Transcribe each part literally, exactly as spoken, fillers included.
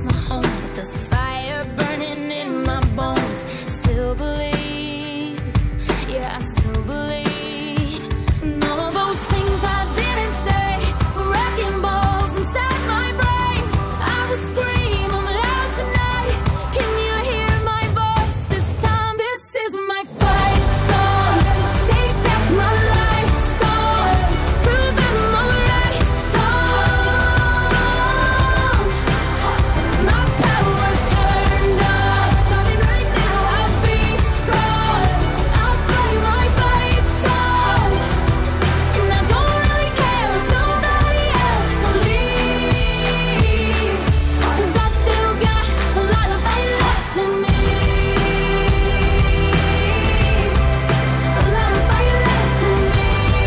a home, but there's a fire burning in my bones. Still believe, yeah, I still believe. And all those things I didn't say were wrecking balls inside my brain. I will scream, I'm loud tonight. Can you hear my voice this time? This is my fight song. Take back my life song. Prove I'm alright song. My power's turned on. Starting right now, I'll be strong. I'll play my fight song. And I don't really care if nobody else believes, 'cause I've still got a lot of fight left in me. A lot of fight left in me.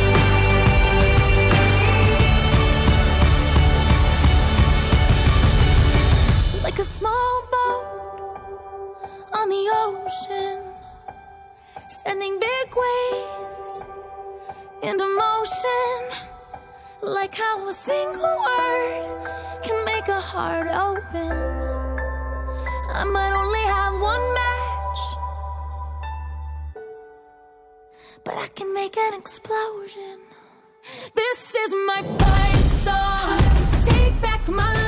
Like a small boat on the ocean, sending big waves into motion. Like how a single word can make a heart open. I might only have one match, but I can make an explosion. This is my fight song. Take back my life.